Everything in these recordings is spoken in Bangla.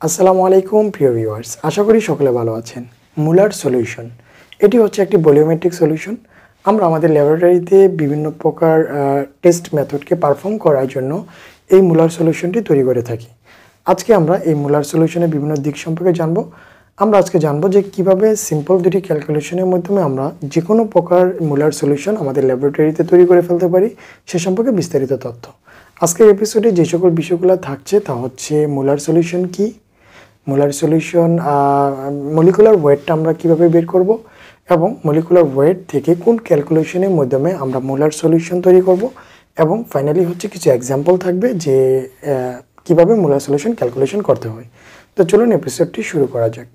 আসসালামু আলাইকুম প্রিয় ভিউয়ার্স, আশা করি সকলে ভালো আছেন। মুলার সলিউশন এটি হচ্ছে একটি ভলিওমেট্রিক সলিউশন। আমরা আমাদের ল্যাবরেটরিতে বিভিন্ন প্রকার টেস্ট মেথডকে পারফর্ম করার জন্য এই মুলার সলিউশনটি তৈরি করে থাকি। আজকে আমরা এই মুলার সলিউশনের বিভিন্ন দিক সম্পর্কে জানব। আমরা আজকে জানবো যে কিভাবে সিম্পল দুটি ক্যালকুলেশনের মাধ্যমে আমরা যে কোনো প্রকার মুলার সলিউশন আমাদের ল্যাবরেটরিতে তৈরি করে ফেলতে পারি সে সম্পর্কে বিস্তারিত তথ্য। আজকের এপিসোডে যে সকল বিষয়গুলো থাকছে তা হচ্ছে মুলার সলিউশন কি, মুলার সলিউশন মলিকুলার ওয়েটটা আমরা কিভাবে বের করব এবং মলিকুলার ওয়েট থেকে কোন ক্যালকুলেশনের মাধ্যমে আমরা মুলার সলিউশন তৈরি করব এবং ফাইনালি হচ্ছে কিছু এক্সাম্পল থাকবে যে কিভাবে মুলার সলিউশন ক্যালকুলেশন করতে হয়। তো চলুন এপিসোডটি শুরু করা যাক।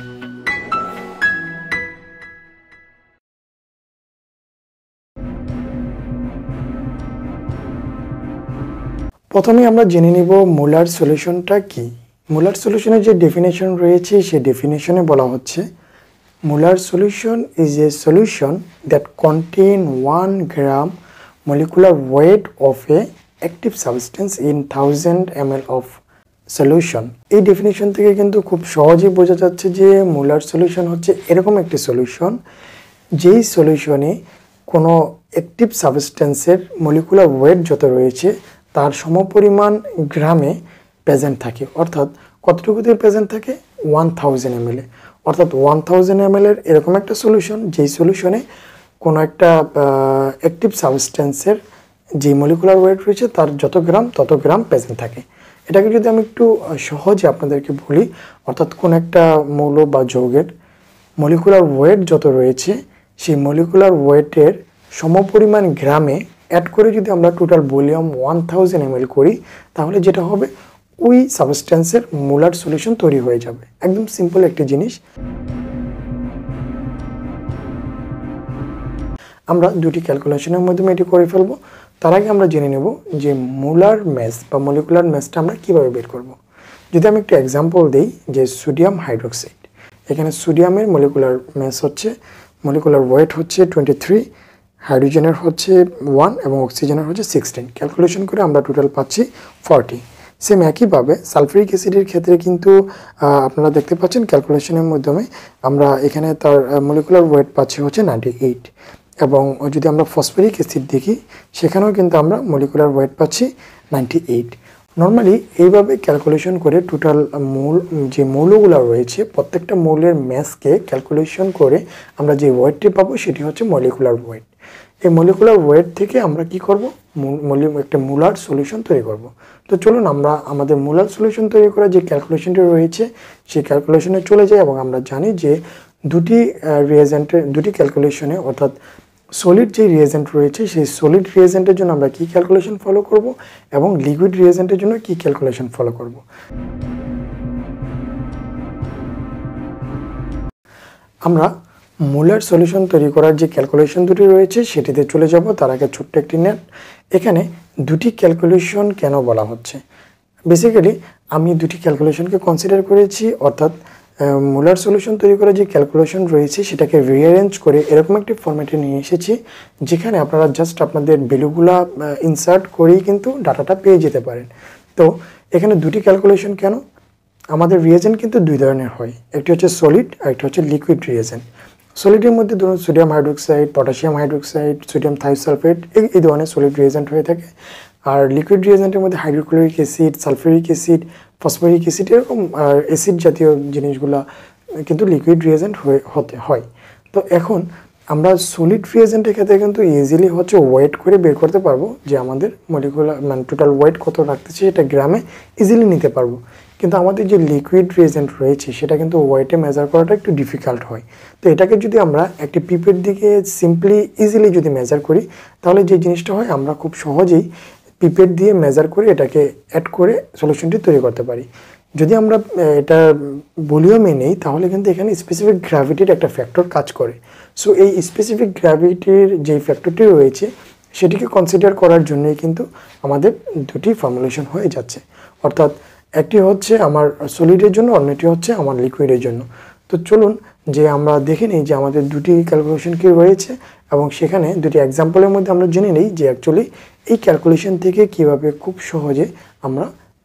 প্রথমে আমরা জেনে নিব মুলার সলিউশনটা কি। মুলার সলিউশনের যে ডেফিনেশন রয়েছে সেই ডেফিনেশনে বলা হচ্ছে molar solution is a solution that contain 1 gram molecular weight of a active substance in 1000 ml of solution। এই ডেফিনেশন থেকে কিন্তু খুব সহজেই বোঝা যাচ্ছে যে মুলার সলিউশন হচ্ছে এরকম একটি সলিউশন যেই সলিউশনে কোনো অ্যাক্টিভ সাবস্টেন্সের মলিকুলার ওয়েট যত রয়েছে তার সমপরিমাণ গ্রামে প্রেজেন্ট থাকে। অর্থাৎ কতটুকুতে প্রেজেন্ট থাকে 1000 ml, অর্থাৎ 1000 ml এর এরকম একটা সলিউশন যেই সলিউশনে কোনো একটা অ্যাক্টিভ সাবস্টেন্সের যে মলিকুলার ওয়েট রয়েছে তার যত গ্রাম তত গ্রাম প্রেজেন্ট থাকে। এটাকে যদি আমি একটু সহজে আপনাদেরকে বলি, অর্থাৎ কোন একটা মৌল বা যৌগের মলিকুলার ওয়েট যত রয়েছে সেই মলিকুলার ওয়েটের সমপরিমাণ গ্রামে অ্যাড করে যদি আমরা টোটাল ভলিউম 1000 ml করি তাহলে যেটা হবে ওই সাবস্টেন্সের মুলার সলিউশন তৈরি হয়ে যাবে। একদম সিম্পল একটি জিনিস। আমরা দুটি ক্যালকুলেশনের মাধ্যমে এটি করে ফেলবো। তার আগে আমরা জেনে নেব যে মুলার ম্যাস বা মলিকুলার ম্যাসটা আমরা কিভাবে বের করব। যদি আমি একটু এক্সাম্পল দিই যে সোডিয়াম হাইড্রোক্সাইড, এখানে সোডিয়ামের মলিকুলার ম্যাস হচ্ছে মলিকুলার ওয়েট হচ্ছে 23, হাইড্রোজেনের হচ্ছে 1 এবং অক্সিজেনের হচ্ছে 16। ক্যালকুলেশন করে আমরা টোটাল পাচ্ছি 40। সেম একইভাবে সালফারিক অ্যাসিডের ক্ষেত্রে কিন্তু আপনারা দেখতে পাচ্ছেন ক্যালকুলেশনের মাধ্যমে আমরা এখানে তার মলিকুলার ওয়েট পাচ্ছি হচ্ছে 98। এবং যদি আমরা ফসফরিক অ্যাসিড দেখি সেখানেও কিন্তু আমরা মলিকুলার ওয়েট পাচ্ছি 98। নর্মালি এইভাবে ক্যালকুলেশন করে টোটাল যে মৌলগুলো রয়েছে প্রত্যেকটা মৌলের ম্যাসকে ক্যালকুলেশন করে আমরা যে ওয়েটটি পাবো সেটি হচ্ছে মলিকুলার ওয়েট। এই মলিকুলার ওয়েট থেকে আমরা কি করব, একটা মুলার সলিউশন তৈরি করব। তো চলুন আমরা আমাদের মুলার সলিউশন তৈরি করা যে ক্যালকুলেশনটি রয়েছে সেই ক্যালকুলেশনে চলে যাই। এবং আমরা জানি যে দুটি ক্যালকুলেশনে অর্থাৎ সলিড যে রিয়েজেন্ট রয়েছে সেই সলিড রিয়েজেন্টের জন্য আমরা কি ক্যালকুলেশন ফলো করব এবং লিকুইড রিয়েজেন্টের জন্য কি ক্যালকুলেশন ফলো করব। আমরা মুলার সলিউশন তৈরি করার যে ক্যালকুলেশন দুটি রয়েছে সেটিতে চলে যাব। তার আগে ছোট্ট একটি নোট, এখানে দুটি ক্যালকুলেশন কেন বলা হচ্ছে। বেসিক্যালি আমি দুটি ক্যালকুলেশনকে কনসিডার করেছি, অর্থাৎ মুলার সলিউশন তৈরি করার যে ক্যালকুলেশন রয়েছে সেটাকে রিঅ্যারেঞ্জ করে এরকম একটি ফরম্যাটে নিয়ে এসেছি যেখানে আপনারা জাস্ট আপনাদের ভ্যালুগুলা ইনসার্ট করেই কিন্তু ডাটাটা পেয়ে যেতে পারেন। তো এখানে দুটি ক্যালকুলেশন কেন, আমাদের রিয়েজেন্ট কিন্তু দুই ধরনের হয়, একটি হচ্ছে সলিড আর একটি হচ্ছে লিকুইড রিয়েজেন্ট। সলিডের মধ্যে ধরুন sodium hydroxide, potassium hydroxide, sodium thiosulphate এই ধরনের সলিড রিয়েজেন্ট হয়ে থাকে। আর লিকুইড রিয়েজেন্টের মধ্যে hydrochloric acid, sulphuric acid, phosphoric acid এরকম অ্যাসিড জাতীয় জিনিসগুলা কিন্তু লিকুইড রিয়েজেন্ট হয়। তো এখন আমরা সলিড রিয়েজেন্টের ক্ষেত্রে কিন্তু ইজিলি হচ্ছে ওয়েট করে বের করতে পারবো যে আমাদের মলিকুলার টোটাল ওয়েট কত রাখতেছে সেটা গ্রামে ইজিলি নিতে পারবো। কিন্তু আমাদের যে লিকুইড রিয়েজেন্ট রয়েছে সেটা কিন্তু ওয়েটে মেজার করাটা একটু ডিফিকাল্ট হয়। তো এটাকে যদি আমরা একটি পিপের দিকে সিম্পলি ইজিলি যদি মেজার করি তাহলে যে জিনিসটা হয় আমরা খুব সহজেই পিপেট দিয়ে মেজার করে এটাকে অ্যাড করে সলিউশনটি তৈরি করতে পারি। যদি আমরা এটা ভলিউমে নেই তাহলে কিন্তু এখানে স্পেসিফিক গ্র্যাভিটির একটা ফ্যাক্টর কাজ করে। সো এই স্পেসিফিক গ্র্যাভিটির যে ফ্যাক্টরটি রয়েছে সেটিকে কনসিডার করার জন্যই কিন্তু আমাদের দুটি ফর্মুলেশন হয়ে যাচ্ছে, অর্থাৎ একটি হচ্ছে আমার সলিডের জন্য অন্যটি হচ্ছে আমার লিকুইডের জন্য। তো চলুন যে আমরা দেখে নিই যে আমাদের দুটি ক্যালকুলেশন কি রয়েছে এবং সেখানে দুটি এক্সাম্পলের মধ্যে আমরা জেনে নিই যে অ্যাকচুয়ালি এই ক্যালকুলেশন থেকে কিভাবে খুব সহজে আমরা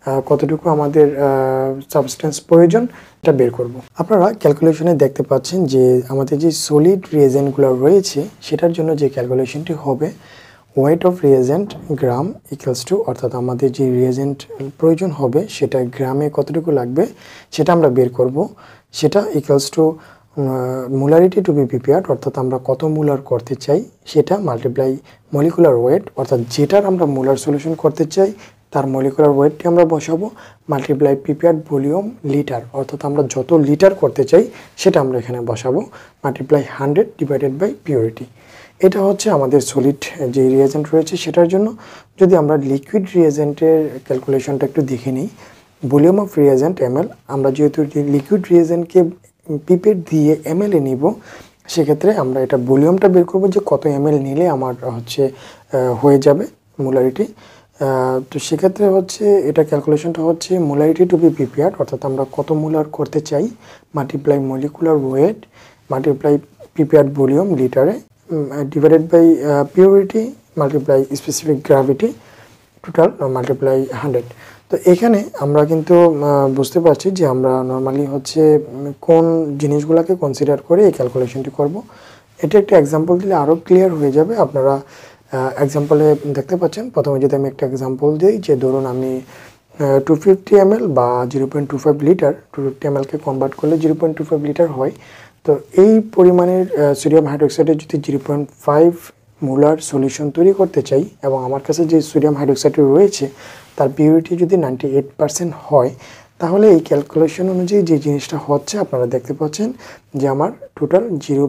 কতটুকু আমাদের সাবস্টেন্স প্রয়োজন এটা বের করব। আপনারা ক্যালকুলেশনে দেখতে পাচ্ছেন যে আমাদের যে সলিড রিয়েজেন্টগুলো রয়েছে সেটার জন্য যে ক্যালকুলেশনটি হবে weight of reagent gram equals to, অর্থাৎ আমাদের যে রিয়েজেন্ট প্রয়োজন হবে সেটা গ্রামে কতটুকু লাগবে সেটা আমরা বের করব। সেটা equals to molarity to be prepared, অর্থাৎ আমরা কত মোলার করতে চাই সেটা মাল্টিপ্লাই মলিকুলার ওয়েট, অর্থাৎ যেটার আমরা মোলার সলিউশন করতে চাই তার মলিকুলার ওয়েটটি আমরা বসাবো, মাল্টিপ্লাই প্রিপেয়ার্ড ভলিউম লিটার, অর্থাৎ আমরা যত লিটার করতে চাই সেটা আমরা এখানে বসাবো, মাল্টিপ্লাই 100 ডিভাইডেড বাই পিউরিটি। এটা হচ্ছে আমাদের সলিড যে রিয়েজেন্ট রয়েছে সেটার জন্য। যদি আমরা লিকুইড রিয়েজেন্টের ক্যালকুলেশনটা একটু দেখে নিই, ভলিউম অফ রিয়েজেন্ট এমএল, আমরা যেহেতু লিকুইড রিয়েজেন্টকে পিপেট দিয়ে এমএল এ নিব, সেক্ষেত্রে আমরা এটা ভলিউমটা বের করবো যে কত এমএল নিলে আমার হচ্ছে হয়ে যাবে মোলারিটি। তো সেক্ষেত্রে হচ্ছে এটা ক্যালকুলেশনটা হচ্ছে মোলারিটি টু বি প্রিপেয়ার্ড, অর্থাৎ আমরা কত মোলার করতে চাই, multiply molecular weight multiply prepared volume লিটারে divided by purity multiply specific gravity total multiply 100। তো এখানে আমরা কিন্তু বুঝতে পারছি যে আমরা নর্মালি হচ্ছে কোন জিনিসগুলোকে কনসিডার করে এই ক্যালকুলেশনটি করব। এটা একটা এক্সাম্পল দিলে আরও ক্লিয়ার হয়ে যাবে। আপনারা এক্সাম্পলে দেখতে পাচ্ছেন, প্রথমে যদি আমি একটা এক্সাম্পল দিই যে ধরুন আমি 250 ml বা 0.25 লিটার, 250 mlকে কনভার্ট করলে 0.25 লিটার হয়। তো এই পরিমাণের সোডিয়াম হাইড্রোক্সাইডের যদি 0.5 মোলার সলিউশন তৈরি করতে চাই এবং আমার কাছে যে সোডিয়াম হাইড্রোক্সাইড রয়েছে তার পিউরিটি যদি 98% হয়, তাহলে এই ক্যালকুলেশন অনুযায়ী যে জিনিসটা হচ্ছে আপনারা দেখতে পাচ্ছেন যে আমার টোটাল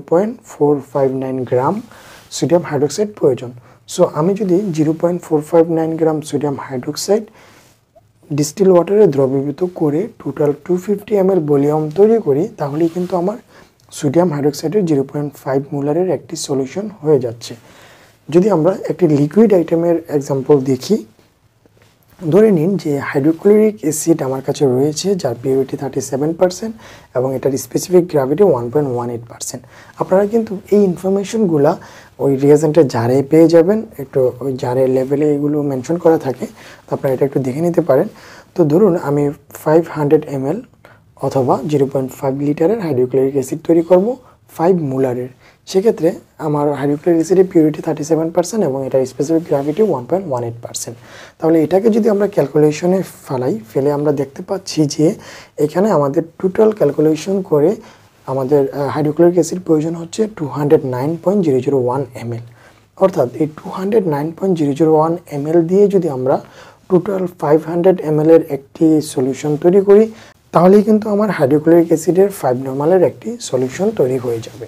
0.459 গ্রাম সোডিয়াম হাইড্রোক্সাইড প্রয়োজন। সো আমি যদি 0.459 গ্রাম সোডিয়াম হাইড্রোক্সাইড ডিস্টিল ওয়াটারে দ্রবীভূত করে টোটাল 250 ml ভলিউম তৈরি করি, তাহলেই কিন্তু আমার সোডিয়াম হাইড্রোক্সাইডের 0.5 মোলারের একটি সলিউশন হয়ে যাচ্ছে। যদি আমরা একটি লিকুইড আইটেমের এক্সাম্পল দেখি, ধরে নিন যে হাইড্রোক্লোরিক অ্যাসিড আমার কাছে রয়েছে যার পিউরিটি 37% এবং এটার স্পেসিফিক গ্র্যাভিটি 1.18%। আপনারা কিন্তু এই ইনফরমেশনগুলো ওই রিয়েজেন্টের জারে পেয়ে যাবেন, একটু ওই জারের লেভেলে এগুলো মেনশন করা থাকে, তো আপনারা এটা একটু দেখে নিতে পারেন। তো ধরুন আমি 500 ml অথবা 0.5 লিটারের হাইড্রোক্লোরিক অ্যাসিড তৈরি করব 5 মোলারের। সেক্ষেত্রে আমার হাইড্রোক্লোরিক অ্যাসিডের পিউরিটি 37% এবং এটার স্পেসিফিক গ্র্যাভিটি 1.18%। তাহলে এটাকে যদি আমরা ক্যালকুলেশনে ফেলে আমরা দেখতে পাচ্ছি যে এখানে আমাদের টোটাল ক্যালকুলেশন করে আমাদের হাইড্রোক্লোরিক অ্যাসিড প্রয়োজন হচ্ছে 209.001 ml। অর্থাৎ এই 209.001 ml দিয়ে যদি আমরা টোটাল 500 ml এর একটি সলিউশন তৈরি করি, তাহলেই কিন্তু আমার হাইড্রোক্লোরিক অ্যাসিডের 5 নর্মালের একটি সলিউশন তৈরি হয়ে যাবে।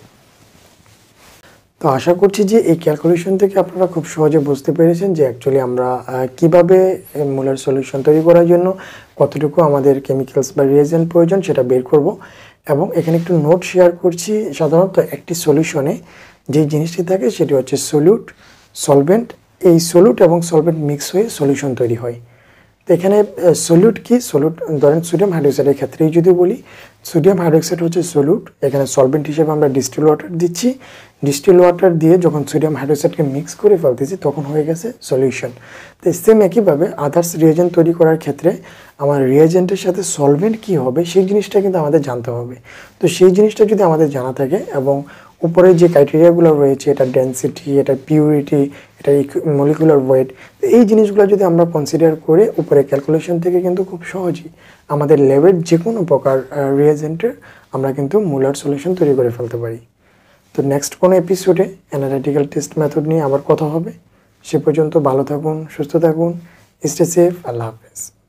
তো আশা করছি যে এই ক্যালকুলেশন থেকে আপনারা খুব সহজে বুঝতে পেরেছেন যে অ্যাকচুয়ালি আমরা কিভাবে মোলার সলিউশন তৈরি করার জন্য কতটুকু আমাদের কেমিক্যালস বা রিয়েজেন্ট প্রয়োজন সেটা বের করব। এবং এখানে একটু নোট শেয়ার করছি, সাধারণত একটি সলিউশনে যে জিনিসটি থাকে সেটি হচ্ছে সলিউট, সলভেন্ট। এই সলিউট এবং সলভেন্ট মিক্স হয়ে সলিউশন তৈরি হয়। তো এখানে সলিউট কি, সলিউট ধরেন সোডিয়াম হাইড্রোক্সাইডের ক্ষেত্রেই যদি বলি, সোডিয়াম হাইড্রোক্সাইড হচ্ছে সলিউট, এখানে সলভেন্ট হিসেবে আমরা ডিস্টিল ওয়াটার দিচ্ছি, ডিস্টিল ওয়াটার দিয়ে যখন সোডিয়াম হাইড্রোক্সাইডকে মিক্স করে ফেলতেছি তখন হয়ে গেছে সলিউশন। তো সেম একইভাবে আদার্স রিয়েজেন্ট তৈরি করার ক্ষেত্রে আমার রিয়েজেন্টের সাথে সলভেন্ট কী হবে সেই জিনিসটা কিন্তু আমাদের জানতে হবে। তো সেই জিনিসটা যদি আমাদের জানা থাকে এবং উপরে যে ক্রাইটেরিয়াগুলো রয়েছে, এটা ডেন্সিটি, এটা পিউরিটি, এটা মলিকুলার ওয়েট, এই জিনিসগুলো যদি আমরা কনসিডার করে উপরে ক্যালকুলেশন থেকে কিন্তু খুব সহজেই আমাদের ল্যাবের যে কোনো প্রকার রিয়েজেন্টের আমরা কিন্তু মোলার সলিউশন তৈরি করে ফেলতে পারি। তো নেক্সট কোনো এপিসোডে অ্যানালিটিক্যাল টেস্ট মেথড নিয়ে আবার কথা হবে। সে পর্যন্ত ভালো থাকুন, সুস্থ থাকুন, স্টে সেফ, আল্লাহ হাফেজ।